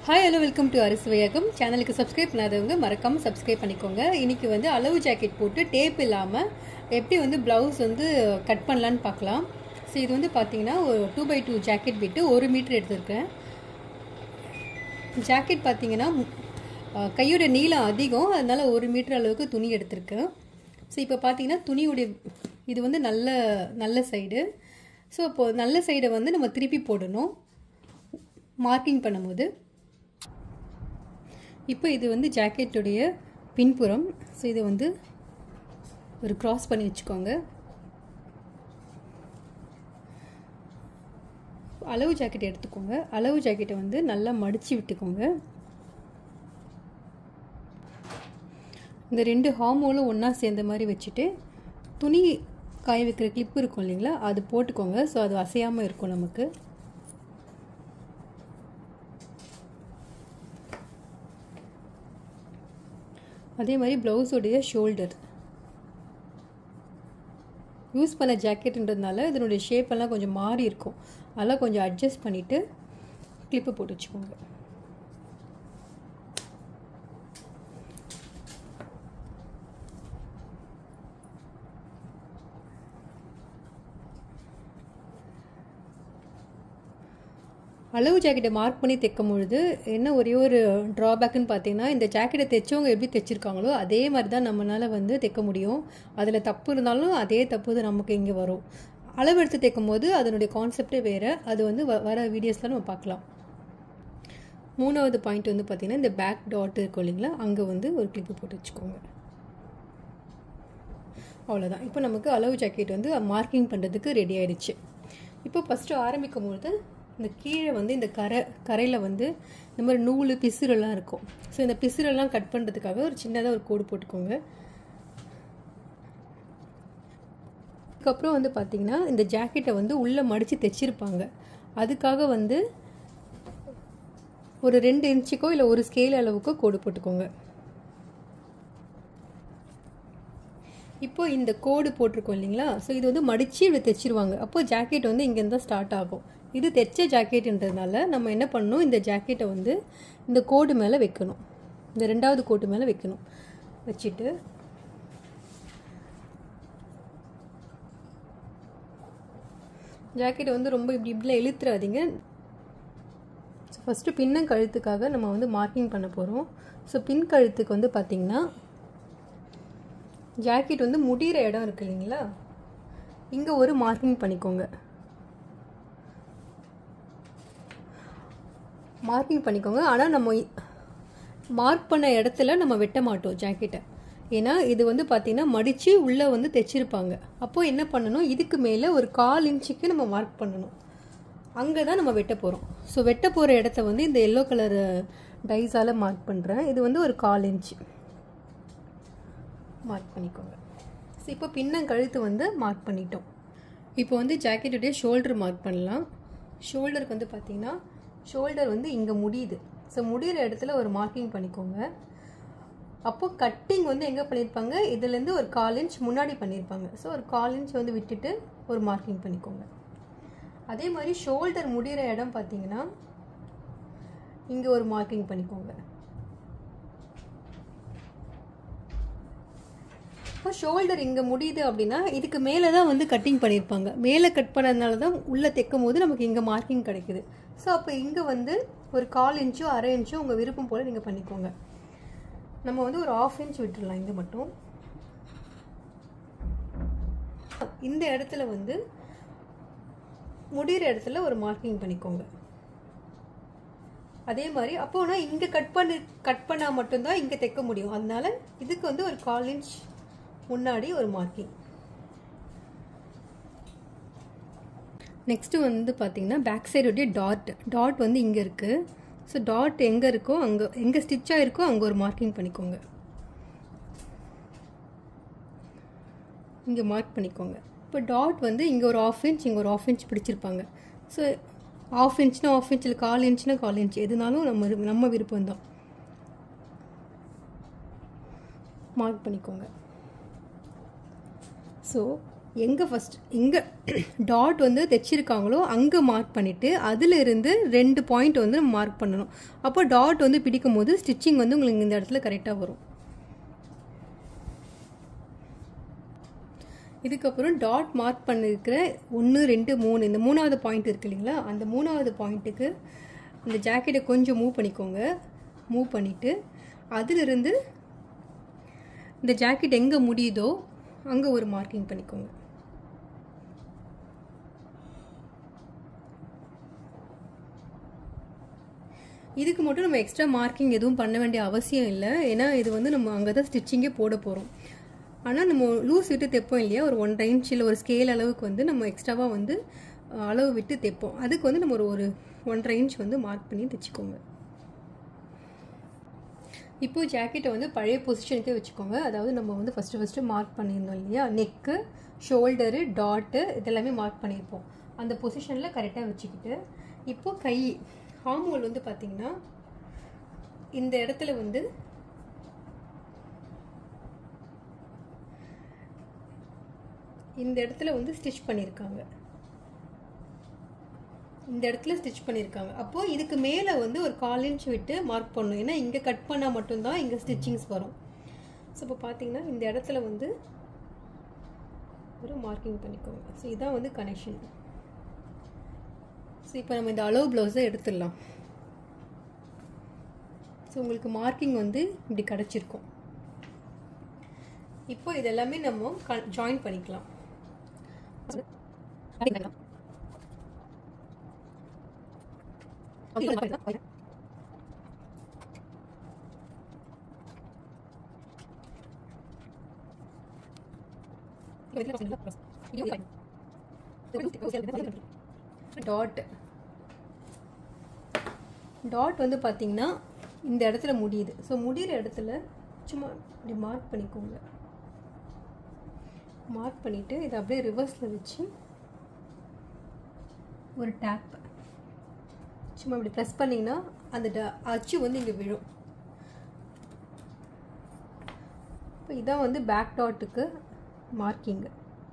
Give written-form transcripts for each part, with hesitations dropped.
Hi, hello, welcome to Arisvayagam. Channel ku subscribe பண்ணாதவங்க மறக்காம subscribe பண்ணிக்கோங்க. இன்னைக்கு வந்து அளவு ஜாக்கெட் போட்டு டேப் இல்லாம எப்படி வந்து blouse வந்து கட் பண்ணலாம்னு பார்க்கலாம். சோ இது வந்து பாத்தீங்கன்னா ஒரு 2x2 ஜாக்கெட் விட்டு 1 மீட்டர் எடுத்துர்க்கேன். ஜாக்கெட் பாத்தீங்கன்னா கையோட நீளம் அதிகம், அதனால 1 மீட்டர் அளவுக்கு துணி எடுத்துர்க்கேன். சோ இப்போ பாத்தீங்கன்னா துணியோட இது வந்து நல்ல சைடு. சோ இப்போ நல்ல சைட வந்து நம்ம திருப்பி போடணும் மார்க்கிங் பண்ணும்போது. இப்போ இது வந்து ஜாக்கெட் உடைய பின்புறம். சோ இத வந்து ஒரு கிராஸ் பண்ணி வெச்சுக்கோங்க. அளவு ஜாக்கெட் எடுத்துக்கோங்க. அளவு ஜாக்கெட்டை வந்து நல்லா மடிச்சி விட்டுக்கோங்க. இந்த ரெண்டு ஹார்மோலும் ஒண்ணா சேர்ந்த மாதிரி வெச்சிட்டு துணி காய வைக்கிற கிளிப் இருக்கும் இல்லீங்களா, அது போட்டுக்கோங்க. சோ அது அசையாம இருக்கும் நமக்கு. அதே மாதிரி blouse உடைய ஷோல்டர் யூஸ் பண்ண ஜாக்கெட்ன்றதுனால இதனுடைய ஷேப் எல்லாம் கொஞ்சம் மாறி இருக்கும். அதெல்லாம் கொஞ்சம் அட்ஜஸ்ட் பண்ணிட்டு கிளிப் போட்டு வெச்சுக்கோங்க. அளவு ஜாக்கெட்டை மார்க் பண்ணி தைக்கும்போது என்ன ஒரே ஒரு டிராபேக்னு பார்த்தீங்கன்னா, இந்த ஜாக்கெட்டை தைச்சவங்க எப்படி தைச்சிருக்காங்களோ அதே மாதிரி தான் நம்மளால வந்து தைக்க முடியும். அதில் தப்பு இருந்தாலும் அதே தப்பு தான் நமக்கு இங்கே வரும். அளவு எடுத்து தைக்கும்போது அதனுடைய கான்செப்டே வேறு. அது வந்து வர வீடியோஸில் நம்ம பார்க்கலாம். மூணாவது பாயிண்ட் வந்து பார்த்தீங்கன்னா, இந்த பேக் டாட் இருக்கும் இல்லைங்களா, அங்கே வந்து ஒரு கிளிப்பு போட்டு வச்சுக்கோங்க. அவ்வளோதான். இப்போ நமக்கு அளவு ஜாக்கெட் வந்து மார்க்கிங் பண்ணுறதுக்கு ரெடி ஆயிடுச்சு. இப்போ ஃபஸ்ட்டு ஆரம்பிக்கும் போது இந்த கீழே வந்து இந்த கரையில் வந்து இந்த மாதிரி நூல் பிசுரெல்லாம் இருக்கும். ஸோ இந்த பிசுரெல்லாம் கட் பண்ணுறதுக்காக ஒரு சின்னதாக ஒரு கோடு போட்டுக்கோங்க. அதுக்கப்புறம் வந்து பார்த்திங்கன்னா, இந்த ஜாக்கெட்டை வந்து உள்ளே மடித்து தைச்சிருப்பாங்க. அதுக்காக வந்து ஒரு 2 இன்ச்சுக்கோ இல்லை ஒரு ஸ்கேல் அளவுக்கோ கோடு போட்டுக்கோங்க. இப்போ இந்த கோடு போட்டிருக்கோம் இல்லைங்களா, ஸோ இது வந்து மடித்து இப்படி தைச்சிருவாங்க. அப்போது ஜாக்கெட் வந்து இங்கேருந்து தான் ஸ்டார்ட் ஆகும். இது தைச்ச ஜாக்கெட்டுன்றதுனால நம்ம என்ன பண்ணணும், இந்த ஜாக்கெட்டை வந்து இந்த கோடு மேலே வைக்கணும். இந்த 2வது கோடு மேலே வைக்கணும். வச்சுட்டு ஜாக்கெட்டை வந்து ரொம்ப இப்படிலாம் இழுத்துறாதீங்க. ஸோ ஃபஸ்ட்டு பின்ன கழுத்துக்காக நம்ம வந்து மார்க்கிங் பண்ண போகிறோம். ஸோ பின் கழுத்துக்கு வந்து பார்த்திங்கன்னா, ஜாக்கெட் வந்து முடிகிற இடம் இருக்குது இல்லைங்களா, இங்கே ஒரு மார்க்கிங் பண்ணிக்கோங்க. ஆனால் நம்ம மார்க் பண்ண இடத்துல நம்ம வெட்ட மாட்டோம் ஜாக்கெட்டை. ஏன்னா இது வந்து பார்த்திங்கன்னா மடித்து உள்ளே வந்து தைச்சிருப்பாங்க. அப்போது என்ன பண்ணணும், இதுக்கு மேலே ஒரு 1/4 இன்ச்சுக்கு நம்ம மார்க் பண்ணணும். அங்கே தான் நம்ம வெட்ட போகிறோம். ஸோ வெட்ட போகிற இடத்த வந்து இந்த எல்லோ கலர் டைஸால் மார்க் பண்ணுறேன். இது வந்து ஒரு 1/4 இன்ச்சு மார்க் பண்ணிக்கோங்க. ஸோ இப்போ பின்ன கழுத்து வந்து மார்க் பண்ணிட்டோம். இப்போ வந்து ஜாக்கெட்டுடைய ஷோல்டர் மார்க் பண்ணலாம். ஷோல்டருக்கு வந்து பார்த்திங்கன்னா, ஷோல்டர் வந்து இங்கே முடியுது. ஸோ முடிகிற இடத்துல ஒரு மார்க்கிங் பண்ணிக்கோங்க. அப்போது கட்டிங் வந்து எங்கே பண்ணியிருப்பாங்க, இதுலேருந்து ஒரு 1/4 இன்ச் முன்னாடி பண்ணியிருப்பாங்க. ஸோ ஒரு 1/4 இன்ச் வந்து விட்டுட்டு ஒரு மார்க்கிங் பண்ணிக்கோங்க. அதே மாதிரி ஷோல்டர் முடிகிற இடம் பார்த்தீங்கன்னா, இங்கே ஒரு மார்க்கிங் பண்ணிக்கோங்க. இப்போ ஷோல்டர் இங்கே முடியுது அப்படின்னா இதுக்கு மேலே தான் வந்து கட்டிங் பண்ணியிருப்பாங்க. மேலே கட் பண்ணதுனால தான் உள்ளே தைக்கும் போது நமக்கு இங்கே மார்க்கிங் கிடைக்குது. ஸோ அப்போ இங்கே வந்து ஒரு 1/4 இன்ச்சோ 1/2 இன்ச்சோ உங்கள் விருப்பம் போல் நீங்கள் பண்ணிக்கோங்க. நம்ம வந்து ஒரு 1/2 இன்ச் விட்டுடலாம். இங்கே மட்டும் இந்த இடத்துல வந்து முடிகிற இடத்துல ஒரு மார்க்கிங் பண்ணிக்கோங்க. அதே மாதிரி அப்போனா இங்கே கட் பண்ணால் மட்டும்தான் இங்கே தைக்க முடியும். அதனால இதுக்கு வந்து ஒரு 1/4 இன்ச் முன்னாடி ஒரு மார்க்கிங். நெக்ஸ்ட்டு வந்து பார்த்தீங்கன்னா, பேக் சைடுடைய டாட் வந்து இங்கே இருக்குது. ஸோ டாட் எங்கே இருக்கோ எங்கே ஸ்டிச்சாக இருக்கோ அங்கே ஒரு மார்க்கிங் பண்ணிக்கோங்க. இங்கே மார்க் பண்ணிக்கோங்க. இப்போ டாட் வந்து இங்கே ஒரு 1/2 இன்ச் இங்கே ஒரு 1/2 இன்ச் பிடிச்சிருப்பாங்க. ஸோ 1/2 இன்ச்னா 1/2 இன்ச், இல்லை 1/4 இன்ச்னா 1/4 இன்ச், எதுனாலும் நம்ம விருப்பம் தான். மார்க் பண்ணிக்கோங்க. ஸோ எங்கே ஃபஸ்ட் எங்கே டாட் வந்து தைச்சிருக்காங்களோ அங்கே மார்க் பண்ணிவிட்டு அதிலிருந்து 2 பாயிண்ட் வந்து நம்ம மார்க் பண்ணணும். அப்போ டாட் வந்து பிடிக்கும் போது ஸ்டிச்சிங் வந்து உங்களுக்கு இந்த இடத்துல கரெக்டாக வரும். இதுக்கப்புறம் டாட் மார்க் பண்ணியிருக்கிற 1 2 3 இந்த 3வது பாயிண்ட் இருக்கு இல்லைங்களா, அந்த 3வது பாயிண்ட்டுக்கு இந்த ஜாக்கெட்டை கொஞ்சம் மூவ் பண்ணிக்கோங்க. மூவ் பண்ணிவிட்டு அதிலிருந்து இந்த ஜாக்கெட் எங்கே முடியுதோ அங்கே ஒரு மார்க்கிங் பண்ணிக்கோங்க. இதுக்கு மட்டும் நம்ம எக்ஸ்ட்ரா மார்க்கிங் எதுவும் பண்ண வேண்டிய அவசியம் இல்லை. ஏன்னா இது வந்து நம்ம அங்கே தான் ஸ்டிச்சிங்கே போட போகிறோம். ஆனால் நம்ம லூஸ் விட்டு தைப்போம் இல்லையா, ஒரு 1.5 இன்ச் இல்லை ஒரு ஸ்கேல் அளவுக்கு வந்து நம்ம எக்ஸ்ட்ராவாக வந்து அளவு விட்டு தைப்போம். அதுக்கு வந்து நம்ம ஒரு 1.5 இன்ச் வந்து மார்க் பண்ணி தைச்சிக்கோங்க. இப்போது ஜாக்கெட்டை வந்து பழைய பொசிஷனுக்கே வச்சுக்கோங்க. அதாவது நம்ம வந்து ஃபஸ்ட்டு மார்க் பண்ணியிருந்தோம் இல்லையா, நெக்கு, ஷோல்டரு, டாட்டு இதெல்லாமே மார்க் பண்ணியிருப்போம். அந்த பொசிஷனில் கரெக்டாக வச்சுக்கிட்டு இப்போது கை ஆர்ம் ஹோல் வந்து பார்த்திங்கன்னா இந்த இடத்துல வந்து ஸ்டிச் பண்ணியிருக்காங்க. இந்த இடத்துல ஸ்டிச் பண்ணியிருக்காங்க. அப்போது இதுக்கு மேலே வந்து ஒரு 1/4 இன்ச் விட்டு மார்க் பண்ணணும். ஏன்னா இங்கே கட் பண்ணால் மட்டும்தான் இங்கே ஸ்டிச்சிங்ஸ் வரும். ஸோ இப்போ பார்த்தீங்கன்னா இந்த இடத்துல வந்து ஒரு மார்க்கிங் பண்ணிக்கோங்க. ஸோ இதான் வந்து கனெக்ஷன். ஸோ இப்போ நம்ம இந்த அளவு ப்ளவுஸை எடுத்துடலாம். ஸோ உங்களுக்கு மார்க்கிங் வந்து இப்படி கிடச்சிருக்கும். இப்போ இதெல்லாமே நம்ம ஜாயின் பண்ணிக்கலாம். டாட் வந்து பார்த்தீங்கன்னா இந்த இடத்துல முடியுது. ஸோ முடிகிற இடத்துல சும்மா இப்படி மார்க் பண்ணிக்கோங்க. மார்க் பண்ணிவிட்டு இதை அப்படியே ரிவர்ஸில் வச்சு ஒரு டேப் சும்மா இப்படி ப்ரெஸ் பண்ணிங்கன்னா அந்த அச்சு வந்து இங்கே விழும். இப்போ இதான் வந்து பேக் டாட்டுக்கு மார்க்கிங்கு.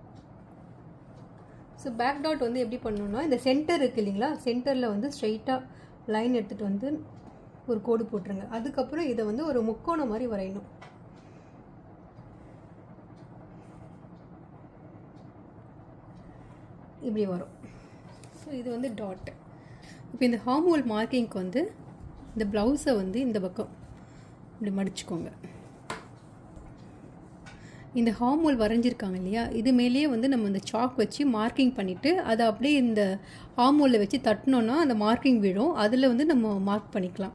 ஸோ பேக் டாட் வந்து எப்படி பண்ணணும்னா, இந்த சென்டர் இருக்குது இல்லைங்களா, சென்டரில் வந்து ஸ்ட்ரைட்டாக லைன் எடுத்துகிட்டு வந்து ஒரு கோடு போட்டுருங்க. அதுக்கப்புறம் இதை வந்து ஒரு முக்கோணம் மாதிரி வரையணும். இப்படி வரும். ஸோ இது வந்து டாட். இப்போ இந்த ஆர்ம் ஹோல் மார்க்கிங்க்கு வந்து இந்த ப்ளவுஸை வந்து இந்த பக்கம் இப்படி மடிச்சுக்கோங்க. இந்த ஆர்ம் ஹோல் வரைஞ்சிருக்காங்க இல்லையா, இது மேலேயே வந்து நம்ம இந்த சாக் வச்சு மார்க்கிங் பண்ணிவிட்டு அதை அப்படியே இந்த ஆர்ம் ஹோலில் வச்சு தட்டினோன்னா அந்த மார்க்கிங் விழும். அதில் வந்து நம்ம மார்க் பண்ணிக்கலாம்.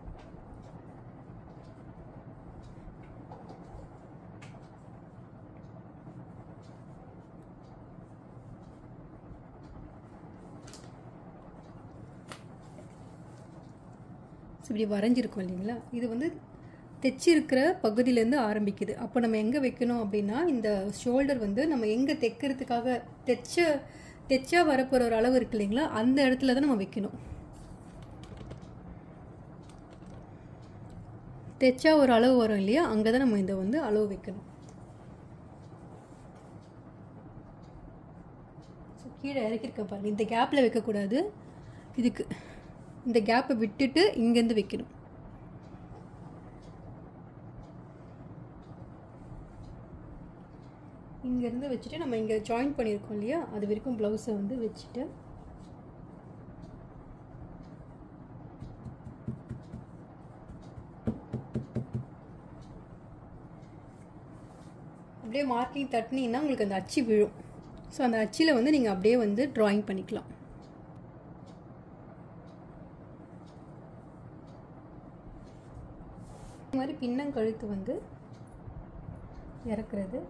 இப்படி வரைஞ்சிருக்கோம் இல்லைங்களா, இது வந்து தைச்சிருக்கிற பகுதியிலேருந்து ஆரம்பிக்குது. அப்போ நம்ம எங்கே வைக்கணும் அப்படின்னா, இந்த ஷோல்டர் வந்து நம்ம எங்கே தைக்கிறதுக்காக தைச்சா வரப்போகிற ஒரு அளவு இருக்கு இல்லைங்களா, அந்த இடத்துல தான் நம்ம வைக்கணும். தைச்சா ஒரு அளவு வரும் இல்லையா, அங்கே தான் நம்ம இந்த வந்து அளவு வைக்கணும். ஸோ கீழே இறக்கிருக்க பாருங்க, இந்த கேப்பில் வைக்கக்கூடாது. இதுக்கு இந்த கேப்பை விட்டுட்டு இங்கேருந்து வைக்கணும். இங்கேருந்து வச்சுட்டு நம்ம இங்கே ஜாயின் பண்ணியிருக்கோம் இல்லையா, அது வரைக்கும் ப்ளவுஸை வந்து வச்சுட்டு அப்படியே மார்க்கிங் தட்டினீங்கன்னா உங்களுக்கு அந்த அச்சு விழும். ஸோ அந்த அச்சில் வந்து நீங்கள் அப்படியே வந்து ட்ராயிங் பண்ணிக்கலாம். இந்த மாதிரி பின்னங்கழுத்து வந்து இறக்குறது.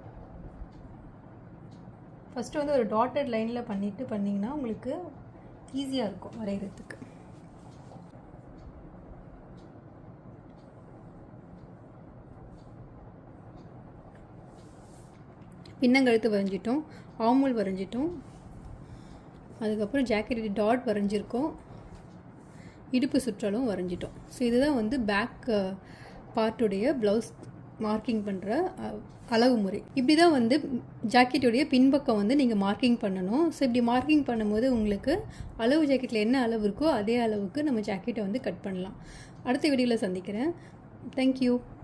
ஃபஸ்ட்டு வந்து ஒரு டாட்டட் லைனில் பண்ணிங்கன்னா உங்களுக்கு ஈஸியாக இருக்கும் வரைகிறதுக்கு. பின்னங்கழுத்து வரைஞ்சிட்டோம், ஆர்ம் ஹோல் வரைஞ்சிட்டோம், அதுக்கப்புறம் ஜாக்கெட் டாட் வரைஞ்சிருக்கோம், இடுப்பு சுற்றலும் வரைஞ்சிட்டோம். ஸோ இதுதான் வந்து பேக் பார்ட்டுடைய ப்ளவுஸ் மார்க்கிங் பண்ணுற அளவு முறை. இப்படி தான் வந்து ஜாக்கெட்டுடைய பின்பக்கம் வந்து நீங்கள் மார்க்கிங் பண்ணணும். ஸோ இப்படி மார்க்கிங் பண்ணும்போது உங்களுக்கு அளவு ஜாக்கெட்டில் என்ன அளவு இருக்கோ அதே அளவுக்கு நம்ம ஜாக்கெட்டை வந்து கட் பண்ணலாம். அடுத்த வீடியோவில் சந்திக்கிறேன். தேங்க்யூ.